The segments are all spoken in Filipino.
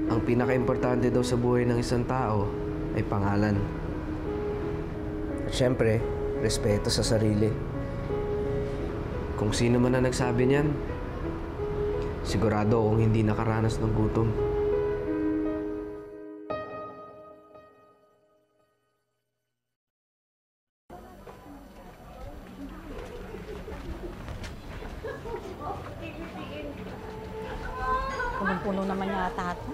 ang pinaka-importante daw sa buhay ng isang tao ay pangalan. At syempre, respeto sa sarili. Kung sino man na nagsabi niyan, sigurado akong hindi nakaranas ng gutom. Punong-puno naman yata ito.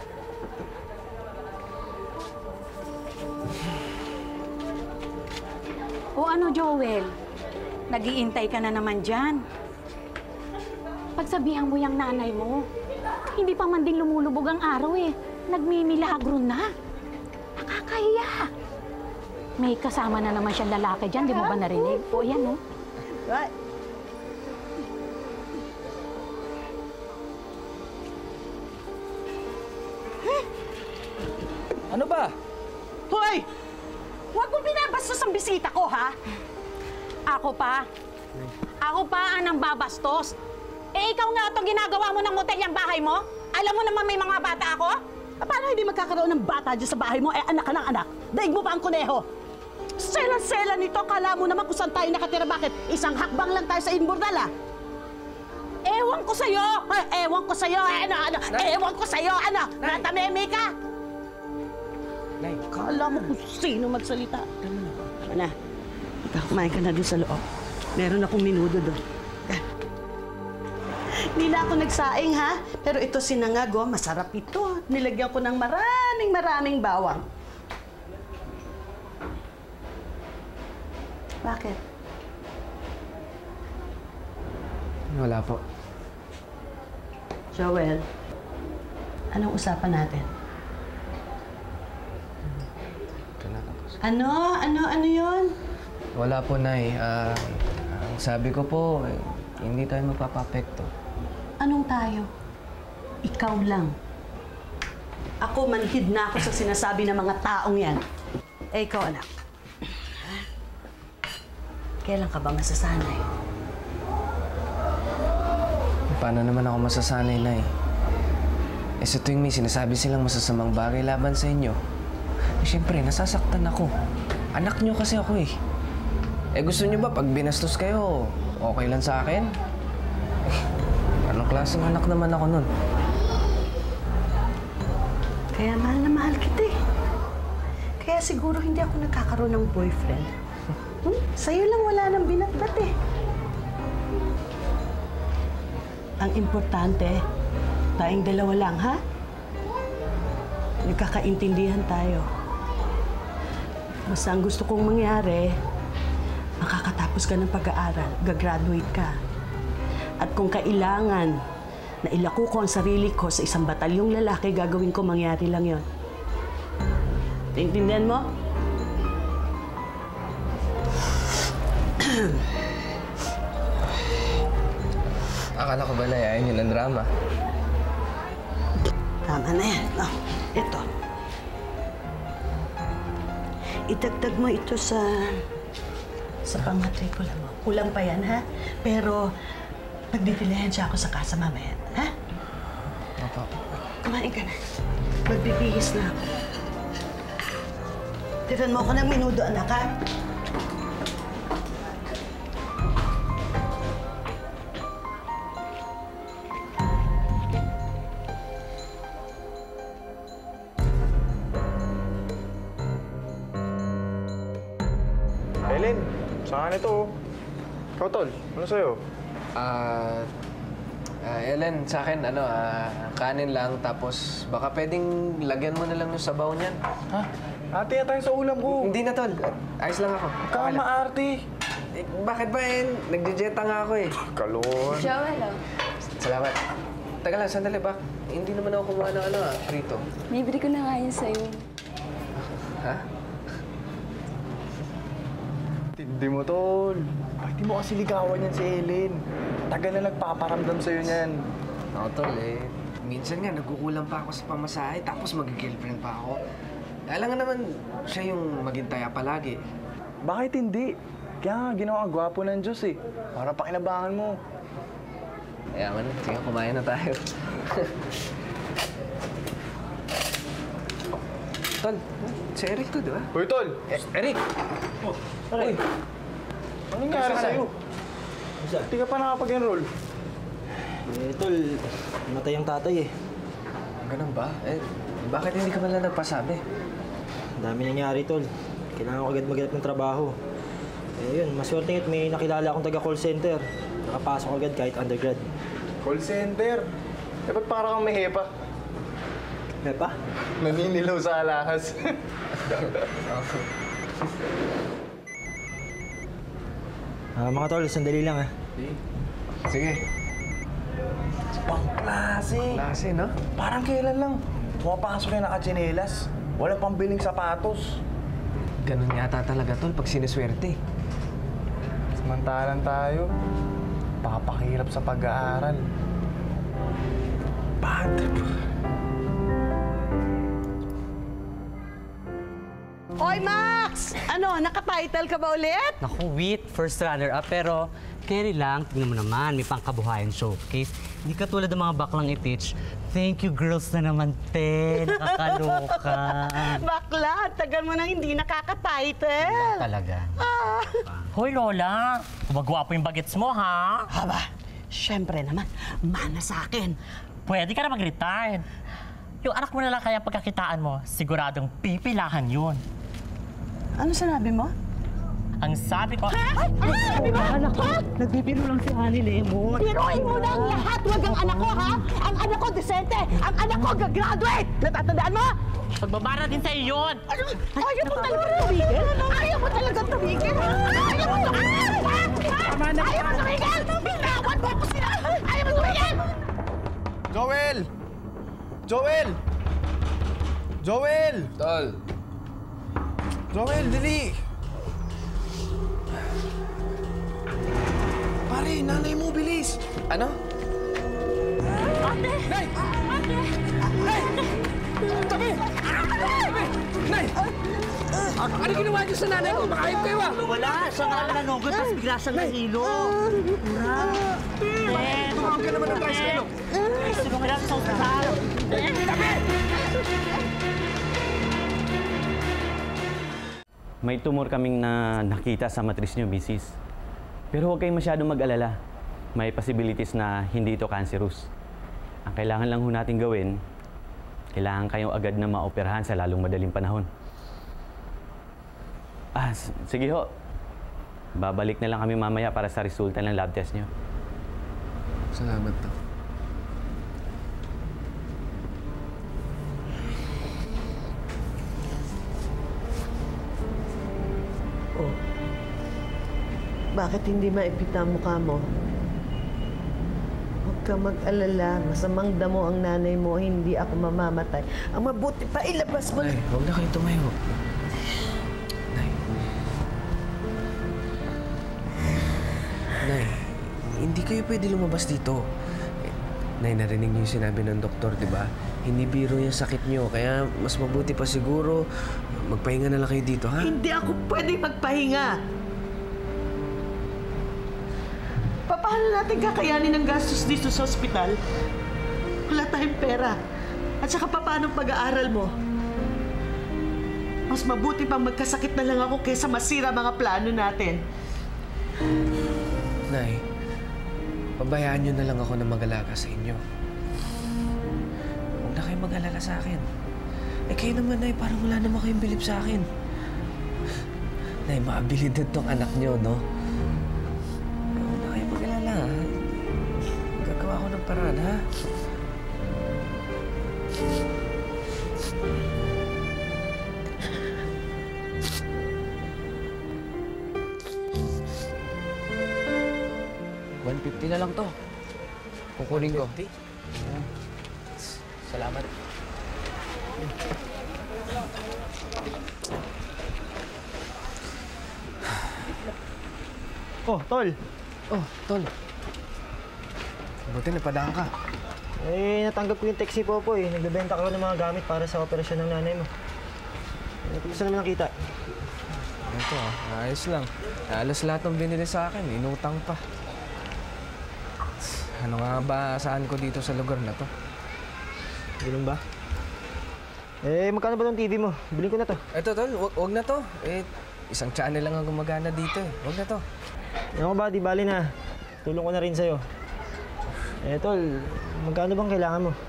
O ano, Joel? Nag-iintay ka na naman dyan. Pagsabihan mo yung nanay mo. Hindi pa man din lumulubog ang araw eh. Nagmimilagro na. Nakakahiya. May kasama na naman siyang lalaki dyan, di mo ba narinig? O yan, oh. Right. Ano ba? Hoy! Huwag mong binabastos ang bisita ko, ha? Ako pa. Ako pa ang nambabastos. Eh, ikaw nga itong ginagawa mo ng motel yung bahay mo? Alam mo naman may mga bata ako? Paano hindi magkakaroon ng bata dyan sa bahay mo? Eh, anak ka ng anak. Daig mo pa ang kuneho. Sela-sela nito. Kala mo naman kung saan tayo nakatira. Bakit? Isang hakbang lang tayo sa Inburdal, ah. Ewan ko sa'yo! Ay, ewan ko sa'yo. Ano? Ewan ko sa'yo. Ano? Natameme ka? Nay. Kala mo kung sino magsalita. Tama na. Ikaw, kumain ka na doon sa loob. Meron akong minudo doon. Hindi na ako nagsaing, ha? Pero ito sinangag, oh. Masarap ito. Nilagyan ko ng maraming bawang. Bakit? Wala po. Joel, anong usapan natin? Ano yun? Wala po, Nay. Ang sabi ko po, hindi tayo magpapapekto. Anong tayo? Ikaw lang. Ako, manhid na ako sa sinasabi ng mga taong yan. Eh, ikaw, anak. Kailan ka ba masasanay? Paano naman ako masasanay, Nay? Eh, sa tuwing may sinasabi silang masasamang bagay laban sa inyo, eh, siyempre, nasasaktan ako. Anak niyo kasi ako, eh. Eh, gusto niyo ba pag binastos kayo, okay lang sa akin? Eh, anong klaseng anak naman ako nun? Kaya mahal na mahal kita, eh. Kaya siguro hindi ako nagkakaroon ng boyfriend. Sa'yo lang wala nang binatbat, eh. Ang importante, tayong dalawa lang, ha? Nagkakaintindihan tayo. Basta ang gusto kong mangyari, makakatapos ka ng pag-aaral, gagraduate ka. At kung kailangan na ilako ko ang sarili ko sa isang batalyong lalaki, gagawin ko, mangyari lang yon. Naintindihan mo? Akala ko ba na yayin yun ang drama? Tama na yan. Oh, ito. Idagdag mo ito sa pamatrikula mo. Kulang pa yan, ha? Pero pagbibilihan siya ako sa casa mamaya, ha? Opo. Kumain ka na. Magbibihis na ako. Tiran mo ako ng minudo, anak, ha? Ellen, saan ito? Ikaw, Tol, ano sa'yo? Ellen, sa akin, kanin lang, tapos baka pwedeng lagyan mo na lang yung sabaw niyan. Ha? Ate, tayo sa ulam ko. Hindi na, Tol. Ayos lang ako. Okay lang. Arte. Eh, bakit ba, Nagje-jetta nga ako, eh. Kalon. Joel, oh. Salamat. Teka lang, sandali ba? Hindi naman ako kumuha ng prito. Bibili ko na nga yun sa'yo. Ha? Tindi mo, Tol. Bakit di mo kasi ligawan yan si Ellen? Tagal na nagpaparamdam sa'yo niyan. Ako, Tol, minsan nga, nagkukulang pa ako sa pamasahe, tapos mag-girlfriend pa ako. Alam nga naman, siya yung maghintaya palagi. Bakit hindi? Kaya nga, ginawa ang gwapo ng Diyos, eh. Para pakinabangan mo. Kaya man, sige, kumain na tayo. Tol, si Eric to, di ba? Hoy, Tol! Eric! Uy! Anong nangyari sa'yo? Hindi ka pa nakapag-enroll. Tol, namatay ang tatay eh. Ganun ba? Bakit hindi ka pala nagpasabi? Ang dami nangyari, Tol. Kailangan ko agad maghanap ng trabaho. Yun, maswerte nga't may nakilala akong taga-call center. Nakapasok agad kahit undergrad. Call center. Ba't parang kang may hepa? Hepa? Naninilaw sa alahas. Mga Tol, sandali lang ah. Sige. Pang klase. Klase, no? Parang kailan lang. Pumapasok yung nakatsinelas. Wala pang biling sapatos. Ganun yata talaga, Tol, pag siniswerte. Samantalan tayo. Papakahirap sa pag-aaral. Bad trip. Oy, Max! Ano, nakatitle ka ba ulit? Naku, wait, first runner-up. Pero, carry lang, tignan mo naman, may pangkabuhayan showcase. Hindi ka tulad ng mga baklang i-teach. Thank you, girls na naman, te. Nakakaloka. Bakla, tagal mo nang hindi nakaka-title. Talaga. Hoy, Lola. Gumagawa po yung bagets mo, ha? Haba, syempre naman, mana sa akin. Pwede ka na mag-retire. Yung anak mo na lang kaya pagkakitaan mo, siguradong pipilahan yun. Ano sinabi mo? Ang sabi ko... Sabi mo? Anak ko? Nagbibiro lang si Annie Lemon. Biruin mo na ang lahat, wag ang anak ko, ha? Ang anak ko, desente. Ang anak ko, gagraduate. Natatandaan mo? Pagbabara din sa'yo yun! Ayaw mo talaga tumigil? Ayaw mo talaga tumigil? Ayaw mo tumigil? Ayaw mo tumigil? Binawan mo ako sila! Ayaw mo tumigil? Joel! Joel! Joel! Tol! Joel, dali! Pare, nanay mo, bilis! Ano? Nay! Nay! Tabi! Nay! Ano ginawa niyo sa nanay ko? Makayip kayo, ah! Wala, siya nga lang nanugod, tapos bigla siyang nahilo. Tumawag ka naman ng tricycle. Gusto mo lang sa ospital. May tumor kaming nakita sa matris niyo, Mrs. Pero huwag kayong masyadong mag-alala. May possibilities na hindi ito cancerous. Ang kailangan lang ho natin gawin, kailangan kayong agad na maoperahan sa lalong madaling panahon. Sige ho. Babalik na lang kami mamaya para sa resulta ng lab test niyo. Salamat, Tol. Oh. Bakit hindi maipit ang mukha mo? Huwag ka mag-alala. Masamang damo ang nanay mo. Hindi ako mamamatay. Ang mabuti pa, ilabas mo. Nay, huwag na kayo tumayo. Nay. Nay, hindi kayo pwede lumabas dito. Nay, narinig niyo yung sinabi ng doktor, di ba? Hindi biro yung sakit niyo. Kaya mas mabuti pa siguro, magpahinga na lang kayo dito, ha? Hindi ako pwede magpahinga. Paano natin kakayanin ang gastos dito sa ospital? Wala tayong pera. At saka paano pag-aaral mo? Mas mabuti pang magkasakit na lang ako kaysa masira mga plano natin. Nay, pabayaan niyo na lang ako na mag-alaga sa inyo. Huwag na kayo mag-alala sa akin. Kayo naman, Nay, parang wala naman kayong bilib sa akin. Nay, maabilidad tong anak niyo, no? Huwag na kayo mag-alala, ha? Gagawa ko ng paraan, ha? $150 na lang to. Kukunin ko. Salamat. Oh, Tol. Oh, Tol. Buti napadaan ka. Natanggap ko yung text si Popoy. Nagbebenta ko ng mga gamit para sa operasyon ng nanay mo. Gusto naman ang kita. Ito, ayos lang. Halos lahat ng binili sa akin, inutang pa. Ano nga ba saan ko dito sa lugar na to? Ganun ba? Magkano ba tong TV mo? Bilhin ko na to. Eto, tol, wag na to. Isang channel lang ang gumagana dito eh. Wag na to. Ano ba, di bali na. Tulong ko na rin sa'yo. Tol, magkano bang kailangan mo?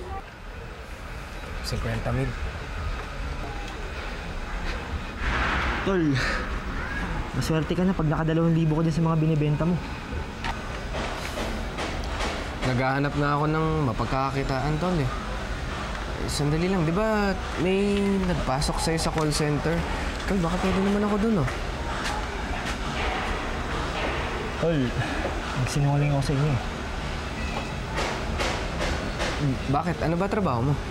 50,000. Tol, maswerte ka na pag naka2,000 ko din sa mga binibenta mo. Naghahanap nga ako ng mapagkakakitaan, tol eh. Sandali lang, di ba may nagpasok sa'yo sa call center? Tol, baka pwede naman ako dun, oh. Tol, nagsinungaling ako sa inyo eh. Bakit? Ano ba trabaho mo?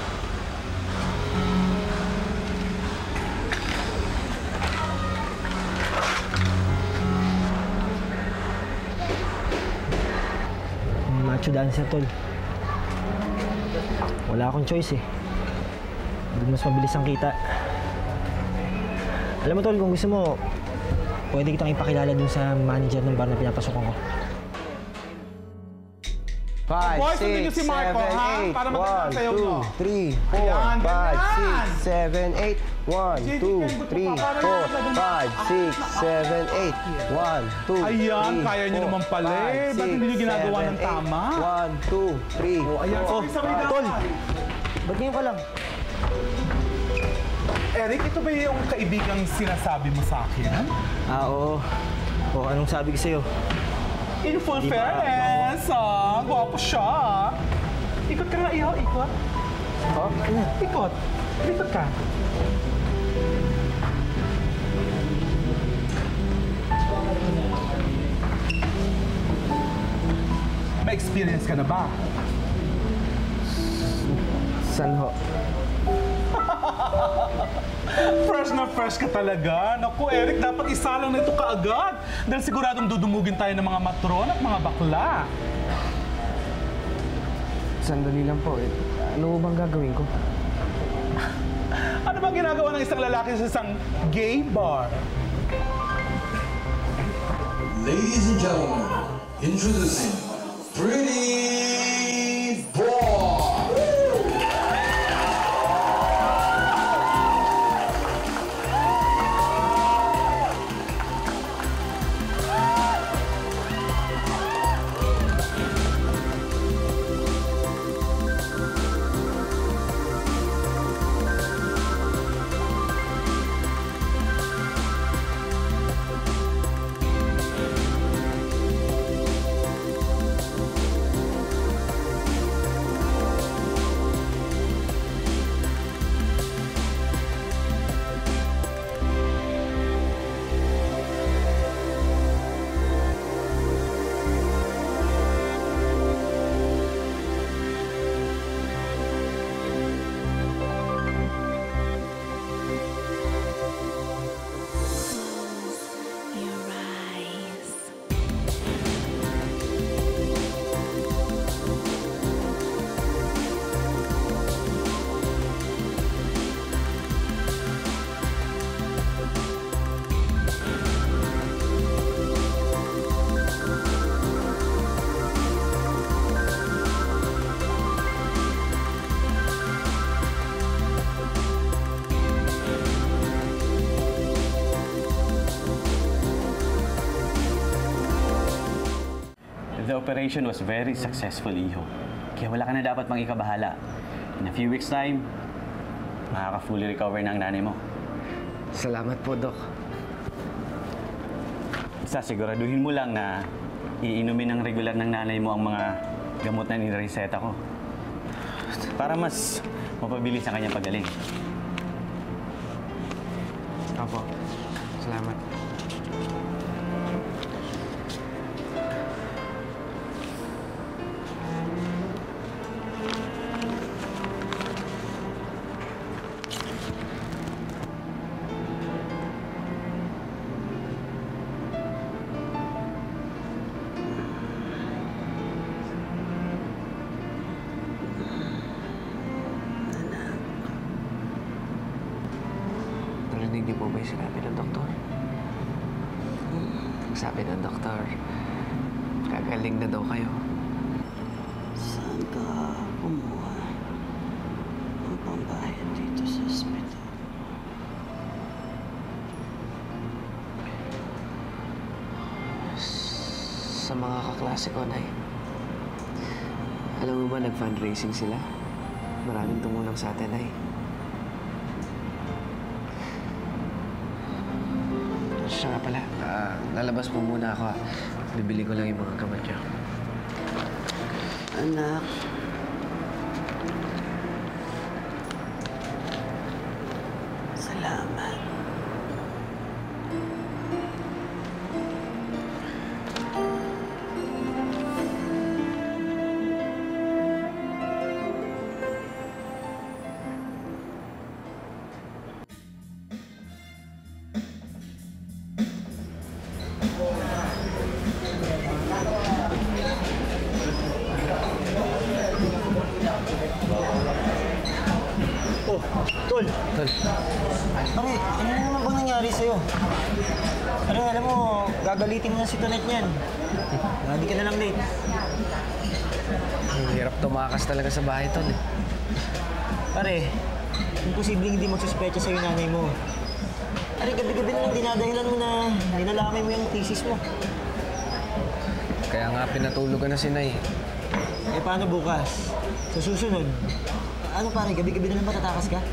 Macho dancer, tol. Wala akong choice eh. Mas mabilis ang kita. Alam mo, tol, kung gusto mo, pwede kitang ipakilala dun sa manager ng bar na pinapasokan ko. 5, Boys, sundin niyo 6, si Marco, 7, ha? 8, Para maganda ang sayaw niyo. 1, 2, 3, 4, Ayan, 5, 6, 7, 8. 1, 2, 3, 4, 5, 6, 7, 8. 1, 2, 3, 4, Ayan, kaya niyo naman pala eh. Ba't hindi niyo ginagawa ng tama? 1, 2, 3, 4. Ayan, sabay-sabay dapat. Tol! Ba't ngayon ka lang? Eric, ito ba yung kaibigang sinasabi mo sa akin? Oo. Anong sabi ko sa'yo? In full fairness, gwapo siya. Ikot ka nga, iho, ikot. Ikot. Ikot ka. May experience ka na ba? San ho? Fresh ka talaga. Naku, Eric, dapat isa lang na ito kaagad. Dahil siguradong dudumugin tayo ng mga matron at mga bakla. Sandali lang po eh. Ano bang gagawin ko? Ano bang ginagawa ng isang lalaki sa isang gay bar? Ladies and gentlemen, introducing Pretty Boy! The operation was very successful, Iho. Kaya wala ka na dapat pang ikabahala. In a few weeks' time, makaka-fully recover na ang nanay mo. Salamat po, Doc. Basta siguraduhin mo lang na iinumin ng regular ng nanay mo ang mga gamot na nireseta ko. Para mas mapabilis ang kanyang pagaling. Opo. Salamat. Narinig niyo po ba yung sinabi ng doktor? Sabi ng doktor, gagaling na daw kayo. Saan ka kumuha ang pambayad sa mga kaklase ko, Nay. Alam mo ba, nag-fundraising sila? Maraming tumulong sa atin, Nay. Siya nga pala, lalabas po muna ako. Bibili ko lang yung mga gamot niyo. Anak. Salamat. Oh, Tol. Tol. Pare, ano naman bang nangyari sa'yo? Pare, alam mo, gagalitin mo na si Tonet niyan. Hindi ka na lang late. Ang hirap tumakas talaga sa bahay, Tol. Pare, imposibleng hindi magsuspecha sa'yo yung nanay mo. Pare, gabi-gabi na lang dinadahilan mo na dinalamay mo yung thesis mo. Kaya nga pinatulugan na si Nay. Eh, paano bukas? Sa susunod, ano pare, gabi-gabi na lang ba tatakas ka?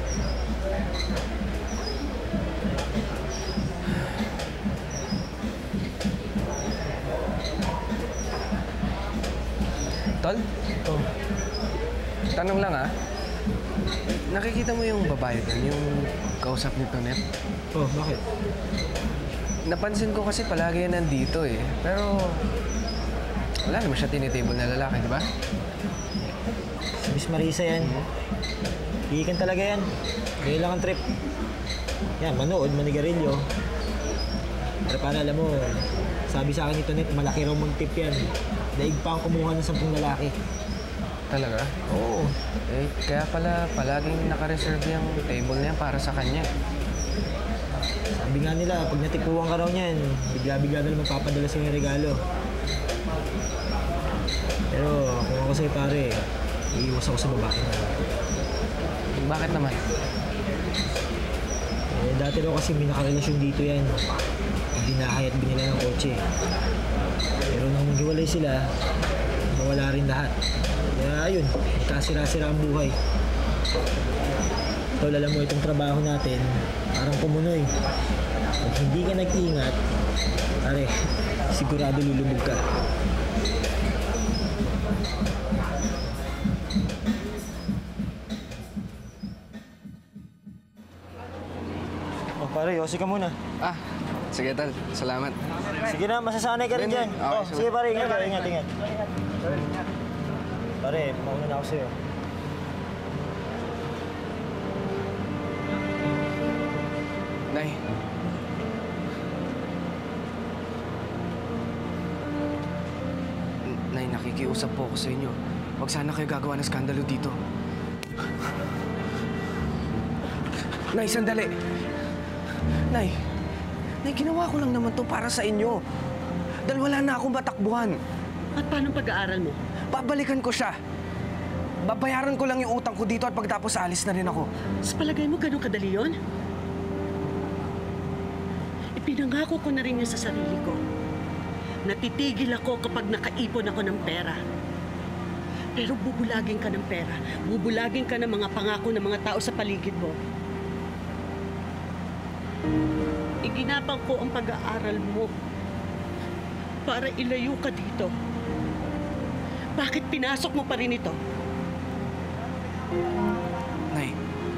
Tol? Oh. Tanong lang, nakikita mo yung babae doon, yung kausap ni Tonet? Oh, bakit? Napansin ko kasi palagi yan nandito eh. Pero wala naman siya tinitable na lalaki, di ba? Si Miss Marisa yan. Iikan talaga yan. Gaya lang ang trip. Yan, manood, manigarilyo. Pero para alam mo, sabi sa akin ni Tonet, malaki raw mag-tip yan. Daig pa ang kumuha ng 10 lalaki. Talaga? Oo. Eh, kaya pala palaging naka-reserve yung table niya para sa kanya. Sabi nga nila, pag natipuan ka raw niyan, bigla-bigla na magpapadala sa yung regalo. Pero kung ako sa'yo pare, iiwas ako sa babae na. Bakit naman? Eh, dati raw kasi may nakarelasyon dito yan. Binahay at binila ng kotse. Pero nung maghiwalay sila, nawala rin lahat. Kaya ayun, kasira-sira ang buhay. Tol, alam mo itong trabaho natin, parang kumunoy. Pag hindi ka nag-ingat, pare, sigurado lulubog ka. Oh, pare, yosi ka muna. Sige, Tol. Salamat. Sige na, masasanay ka rin dyan. Okay, Sige pare, ingat. Pare, mauna na ako sa'yo. Nay. Nay, nakikiusap po ako sa inyo. Huwag sana kayo gagawa ng skandalo dito. Nay, sandali. Nay, ginawa ko lang naman to para sa inyo. Dahil wala na akong matakbuhan. At paano pag-aaral mo? Babalikan ko siya. Babayaran ko lang yung utang ko dito at pagtapos alis na rin ako. Sa palagay mo, ganun kadali yun? Ipinangako ko na rin yun sa sarili ko. Natitigil ako kapag nakaipon ako ng pera. Pero bubulagin ka ng pera. Bubulagin ka ng mga pangako ng mga tao sa paligid mo. Iginapang ko ang pag-aaral mo para ilayo ka dito. Bakit pinasok mo pa rin ito? Nay.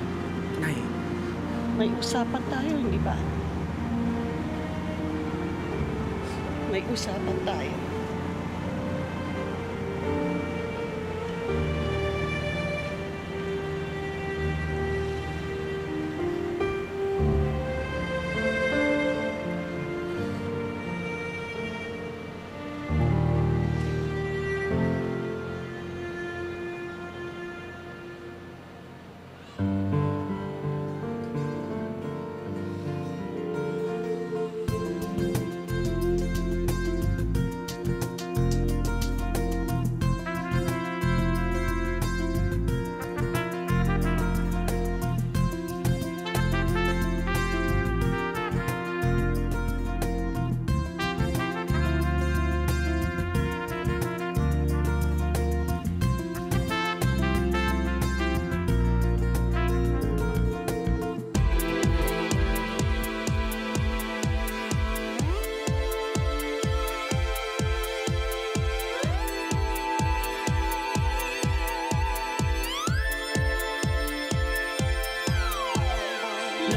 May usapan tayo, hindi ba? May usapan tayo.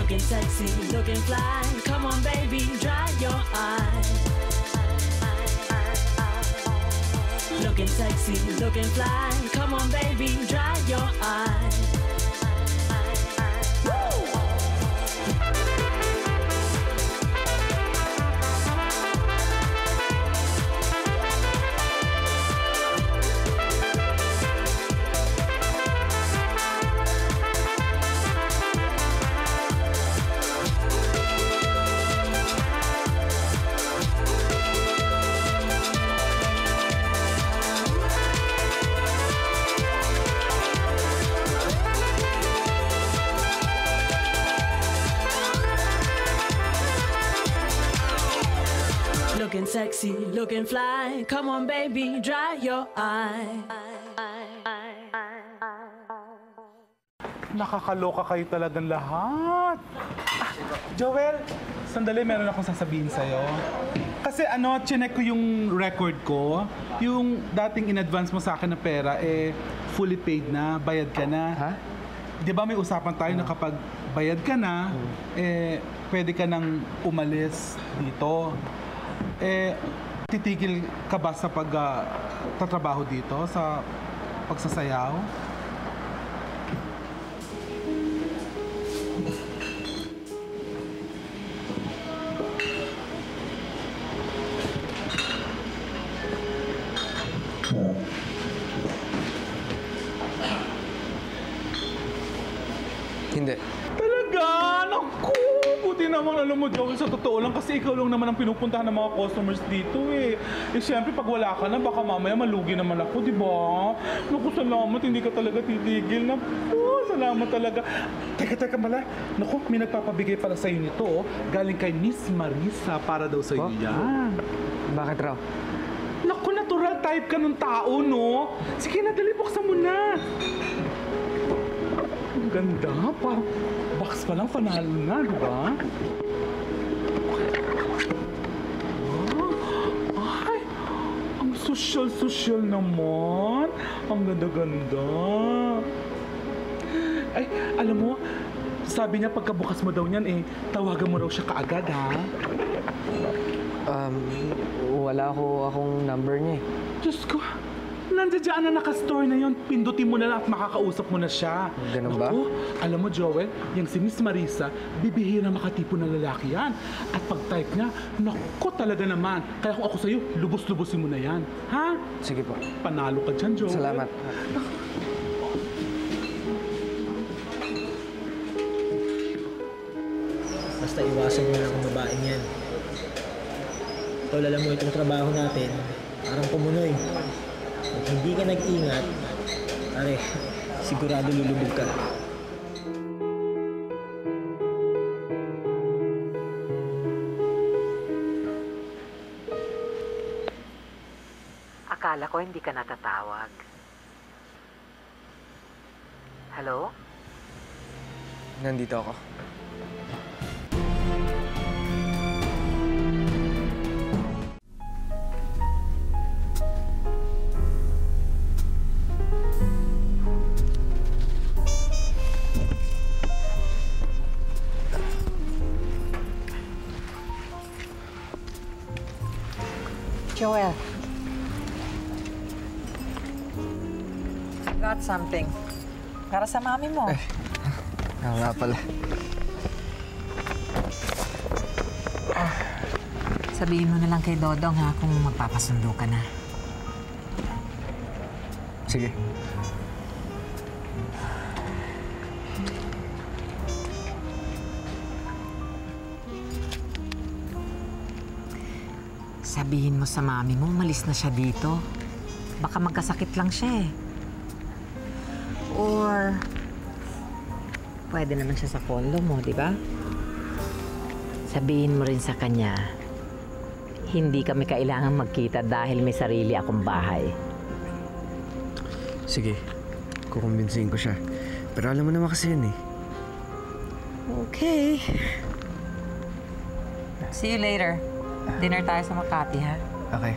Looking sexy, looking fly. Come on, baby, dry your eyes. Looking sexy, looking fly. Come on, baby, dry your eyes. Looking sexy, looking fly. Come on, baby, dry your eye. Nakakaloka kayo talagang lahat. Joel, sandali, meron akong sasabihin sa'yo. Kasi chinek ko yung record ko. Yung dating in-advance mo sa akin na pera, fully paid na, bayad ka na. Ha? Di ba may usapan tayo na kapag bayad ka na, pwede ka nang umalis dito. Titigil ka ba sa tatrabaho dito, sa pagsasayaw? Hindi. Talaga? Naku! Buti naman, alam mo, Joel, sa totoo lang kasi ikaw lang naman ang pinupuntahan ng mga customers dito siyempre, pag wala ka na, baka mamaya malugi naman ako, di ba? Naku, salamat, hindi ka talaga titigil. Naku, salamat talaga. Teka, mala. Naku, may nagpapabigay pala sa'yo nito, Galing kay Miss Marisa para daw sa'yo yan. Bakit raw? Naku, natural type ka ng tao, no? Sige na, dali, buksan mo na. Ang ganda, parang box pa lang, panalo na, di ba? Ay, ang sosyal naman. Ang ganda-ganda. Ay, alam mo, sabi niya pagkabukas mo daw niyan, tawagan mo raw siya kaagad, ha? Wala akong number niya Diyos ko, nandiyan na naka-store na yun. Pindutin mo na lang at makakausap mo na siya. Ganun ba? Naku, alam mo, Joel, yung si Miss Marisa, bibihira makatipo ng lalaki yan. At pag-type niya, naku talaga naman. Kaya kung ako sa'yo, lubos-lubosin mo na yan. Ha? Sige po. Panalo ka dyan, Joel. Salamat. Basta iwasan mo lang ang babaeng yan. Tol, alam mo, itong trabaho natin, parang kumunoy. Kung hindi ka nag-ingat, sigurado lulubog ka. Akala ko hindi ka natatawag. Hello? Nandito ako. Joel. I got something. Para sa mami mo. Nga pala. Sabihin mo na lang kay Dodong ha kung magpapasundo ka na. Sige. Sabihin mo sa mami mo, umalis na siya dito. Baka magkasakit lang siya Or, pwede naman siya sa condo mo, di ba? Sabihin mo rin sa kanya, hindi kami kailangan magkita dahil may sarili akong bahay. Sige, kukumbinsihin ko siya. Pero alam mo naman kasi yun Okay. See you later. Dinner tayo sa Makati, ha? Okay.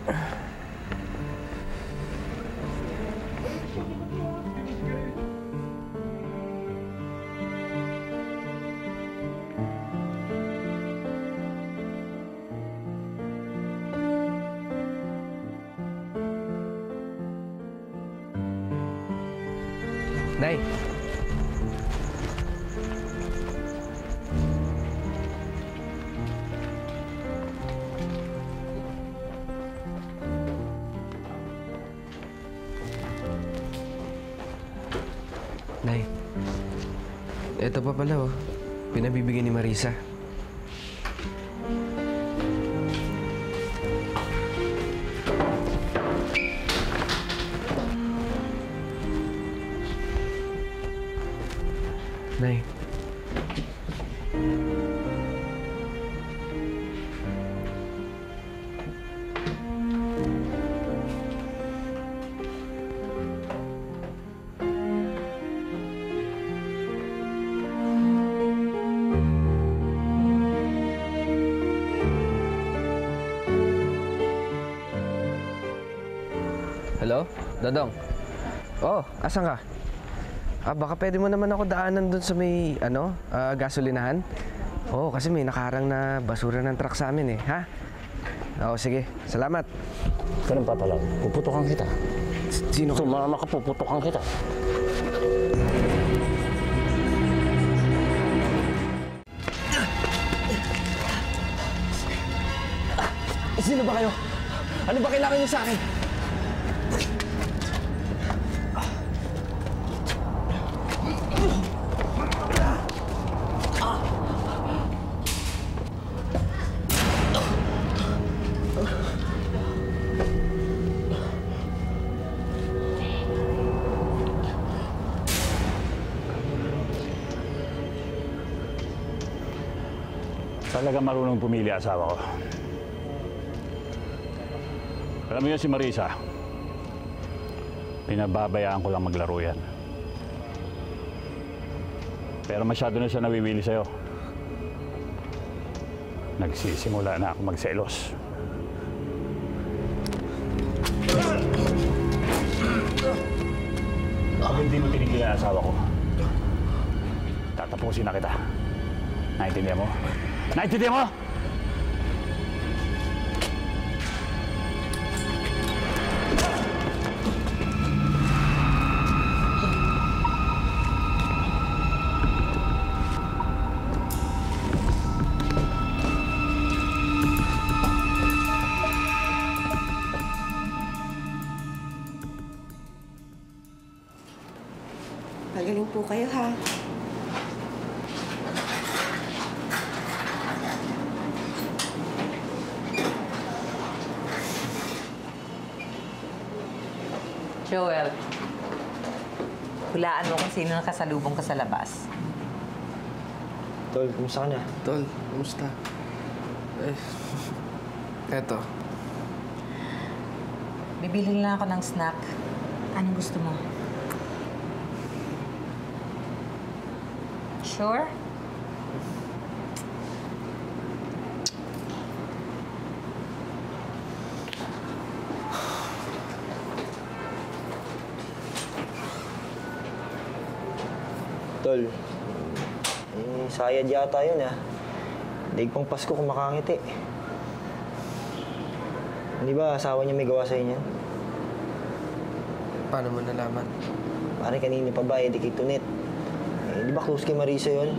Nay. Nay. Ito pa pala, oh. Pinabibigyan ni Marisa. Nay. Hello? Dodong? Oh, asan ka? Baka pwede mo naman ako daanan dun sa may, gasolinahan? Oo, kasi may nakaharang na basura ng truck sa amin eh, ha? Oo, sige. Salamat. Ganun pa pala. Puputokan kita. Sino? Sumama ka, puputokan kita. Sino ba kayo? Ano ba kailangan niyo sa akin? Talaga marunong pumili asawa ko. Alam mo yan si Marisa, pinababayaan ko lang maglaro yan. Pero masyado na siya nawiwili sa'yo. Nagsisimula na ako magselos. Pag hindi mo tinigilan ang asawa ko, tatapusin na kita. Naintindihan mo? Naintindihan mo? Magaling po kayo, ha? Joel, hulaan mo kung sino nakasalubong ka sa labas. Tol, kumusta ka na? Tol, kumusta? Eto. Bibili lang ako ng snack. Anong gusto mo? Sure? Tol, sayad yata yun ah. Daig pang Pasko kumakangiti. Hindi ba asawa niya may gawa sa inyo? Paano mo nalaman? Pare, kanina pa ba, di kay Tunet. Di ba close kay Marisa yun?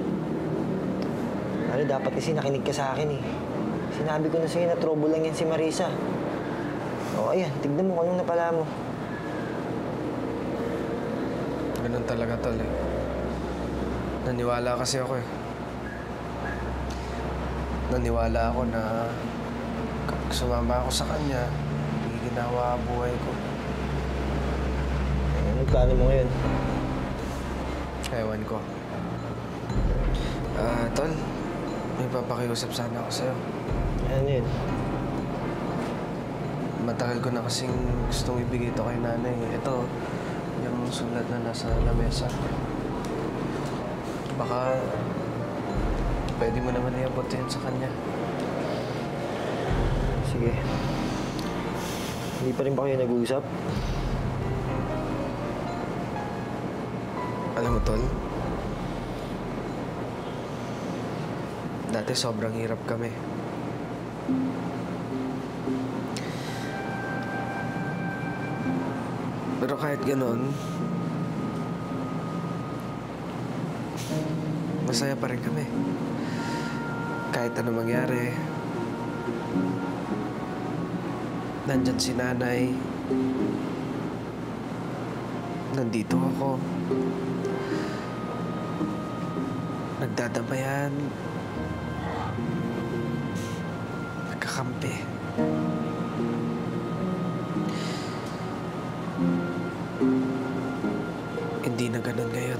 Pare, dapat kasi nakinig ka sa akin eh. Sinabi ko na sa'yo na trouble lang yan si Marisa. O ayan, tignan mo kung anong napala mo. Ganun talaga, Tol eh. Naniwala kasi ako eh. Naniwala ako na kapag sumama ako sa kanya, ginawa buhay ko. Anong plano mo ngayon? Ewan ko. Tol, may papakiusap sana ako sa'yo. Ano yun? Matagal ko na kasing gustong ibigay ito kay nanay. Ito, yung sulat na nasa lamesa. Baka pwede mo naman iabot yun sa kanya. Sige. Hindi pa rin ba kayo nag-uusap? Alam mo, Tol, dati sobrang hirap kami. Pero kahit ganon, masaya pa rin kami. Kahit ano mangyari, nandyan si nanay, nandito ako. Nagdadamayan, nagkakampi. Hindi na ganun ngayon.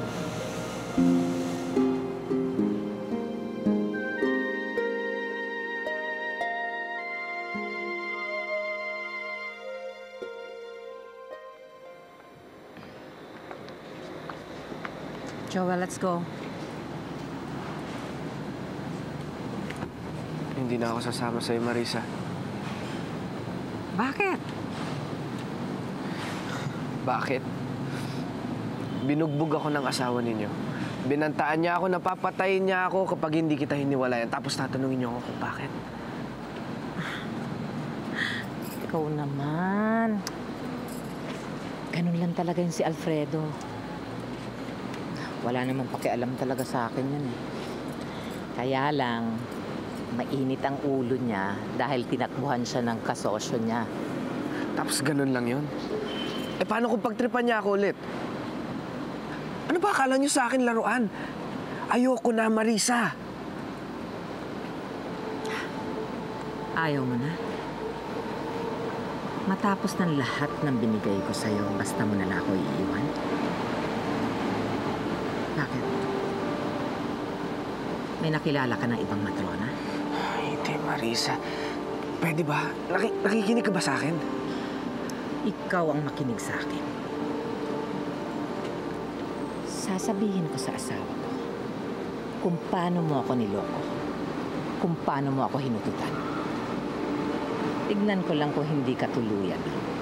Joel, let's go. Hindi na ako sasama sa'yo, Marisa. Bakit? Bakit? Binugbog ako ng asawa ninyo. Binantaan niya ako, napapatayin niya ako kapag hindi kita hiniwalayan. Tapos tatanungin niyo ako kung bakit. Ikaw naman. Ganun lang talaga yun si Alfredo. Wala namang pakialam talaga sa akin yun eh. Kaya lang, mainit ang ulo niya dahil tinakbuhan siya ng kasosyo niya. Tapos ganun lang yun? Eh paano kung pagtripan niya ako ulit? Ano ba akala niyo sa akin laruan? Ayoko na, Marisa. Ayaw mo na? Matapos ng lahat ng binigay ko sa'yo, basta mo na ako iiwan? Bakit? May nakilala ka ng ibang matrona? Hindi, Marisa. Pwede ba? Nakikinig ka ba sa akin? Ikaw ang makinig sa akin. Sasabihin ko sa asawa ko kung paano mo ako niloko, kung paano mo ako hinututan. Tignan ko lang kung hindi ka tuluyan.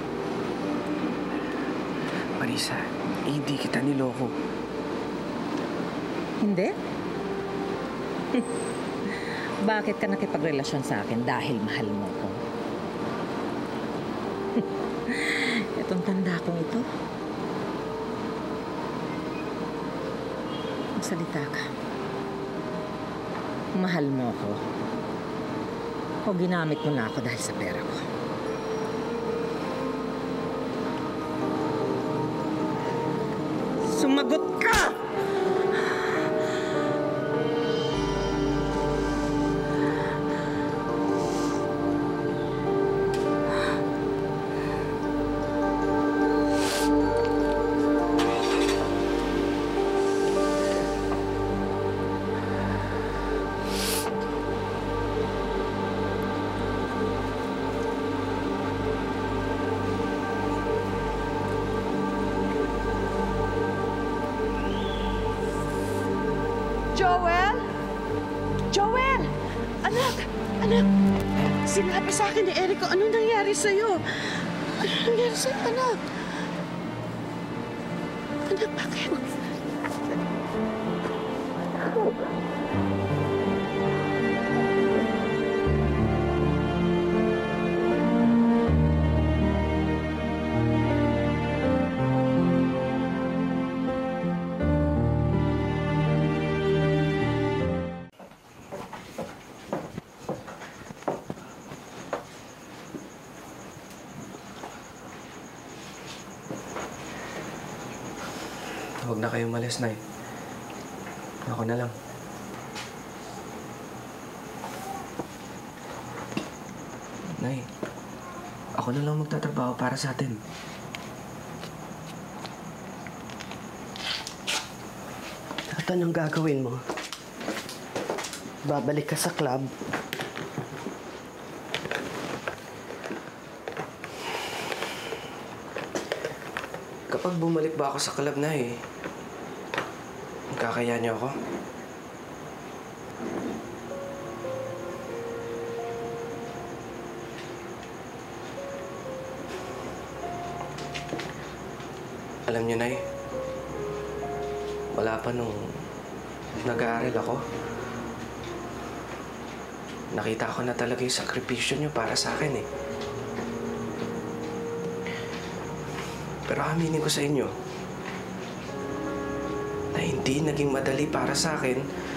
Marisa, hindi kita niloko. Hindi? Bakit ka nakipagrelasyon sa akin? Dahil mahal mo ko. Itong tanda kong ito. Magsalita ka. Mahal mo ko. O ginamit mo na ako dahil sa pera ko. Sumagot ka! Joel? Joel! Anak! Anak! Sinabi sa akin ni Eric kung ano nangyari sa'yo. Ano nangyari sa'yo, anak? Anak, bakit? Huwag na kayong malis, Nay. Ako na lang. Nay, ako na lang magtatrabaho para sa atin. At anong gagawin mo? Babalik ka sa club? Kapag bumalik ba ako sa club, Nay, magkakaya niyo ako? Alam niyo, Nay, wala pa nung nag-aaral ako, nakita ko na talaga yung sakripisyo niyo para sa akin eh. Pero aminin ko sa inyo na hindi naging madali para sa akin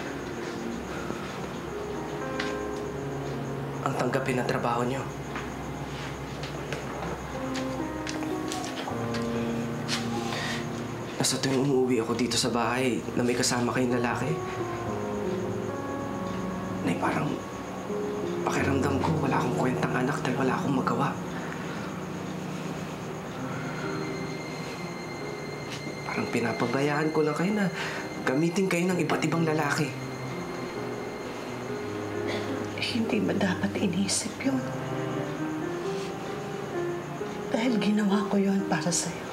ang tanggapin na trabaho niyo. Sa tuwing umuwi ako dito sa bahay na may kasama kayong lalaki, na parang pakiramdam ko wala akong kwentang anak dahil wala akong magawa. Parang pinapabayaan ko lang kayo na gamitin kayo ng iba't ibang lalaki. Hindi ba dapat inisip yun? Dahil ginawa ko yun para sa'yo.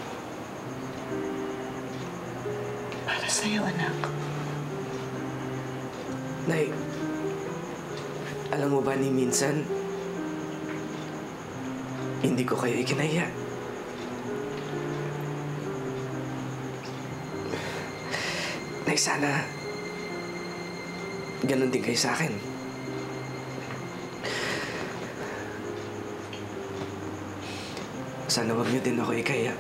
Para sa'yo, anak. Nay, alam mo ba ni minsan, hindi ko kayo ikinaya. Nay, sana ganun din kayo sa akin. Sana wag niyo din ako ikaya.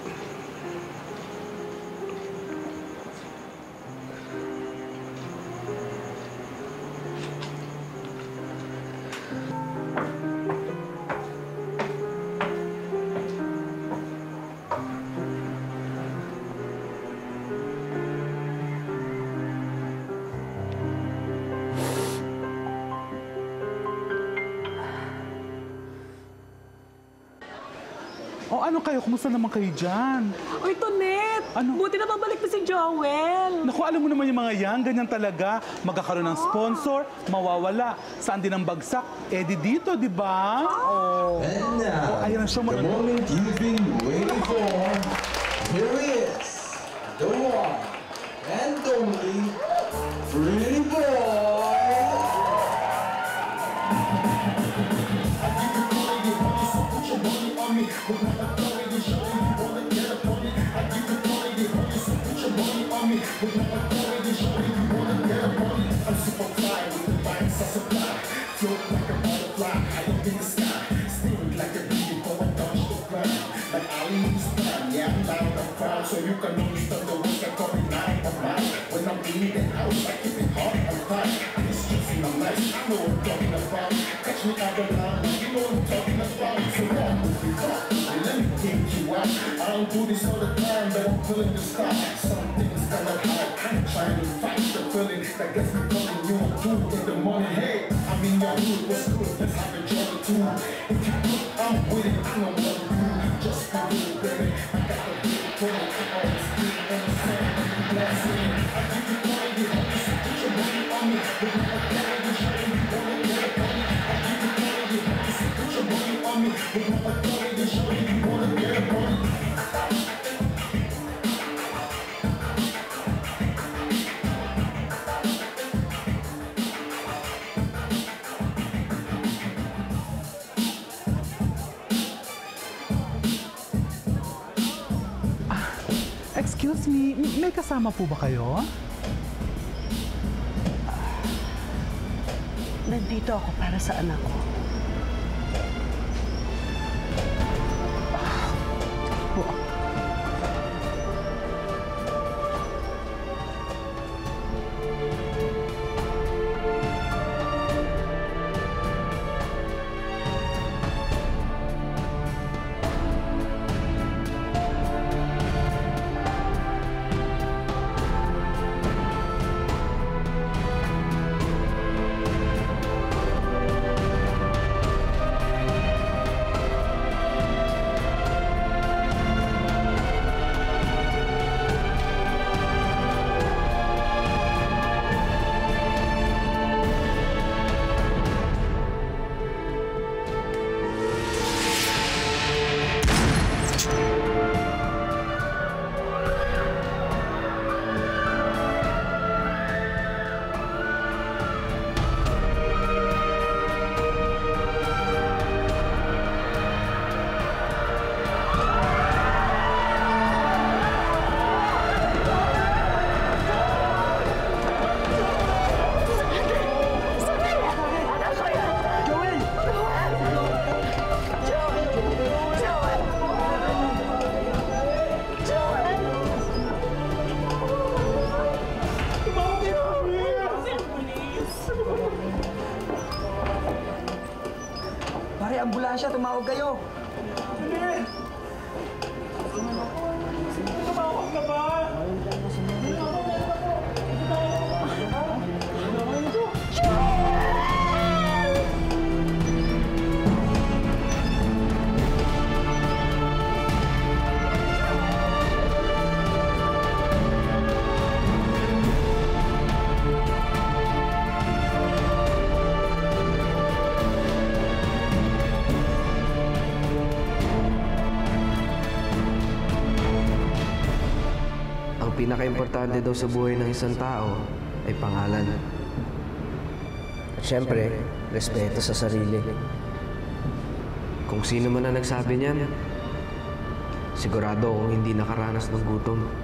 O ano kayo? Kumusta naman kayo dyan? Uy, Tonet! Ano? Buti na pabalik na si Joel. Naku, alam mo naman yung mga yan, ganyan talaga. Magkakaroon ng sponsor, mawawala. Saan din ang bagsak? Eh di dito, di ba? Oh. And now, Ayan ang show mo. the moment you've been waiting for. Here he is, the one and only Pretty Boy. I'm super fly with the vibes I supply. Float like a butterfly high up in the sky. Sting like a bee before I touch the ground. Like Ali's plan, yeah, I'm down the crowd. So you can understand the words that call me night of mine. When I'm bleeding out, I keep it hard and tight. I'm just stressing my life, I know what I'm talking about. Catch me out of line, you know what I'm talking about. So walk with me, talk, and let me take you out. I don't do this all the time, but I'm pulling the sky. Something's gonna hide, I'm trying to fight the feeling that gets me going. You want to in the morning, hey, I'm in your mood, what's good, let's have a journey too. If you put, I'm with it, I know what to do. Just be good, baby, I got the big point, I always do, and the same, and the blessing. I give you one, you have to put your money on me, but when I get it, you show me, you wanna get it on me. I give you one, you have to put your money on me, but when I get it, you show me, you wanna get it on me. Excuse me, may kasama po ba kayo? Nandito ako para sa anak ko. tumawag kayo. Sige! Tumawag ka ba? Ang pinaka-importante daw sa buhay ng isang tao ay pangalan. At syempre, respeto sa sarili. Kung sino man ang nagsabi niyan, sigurado akong hindi nakaranas ng gutom.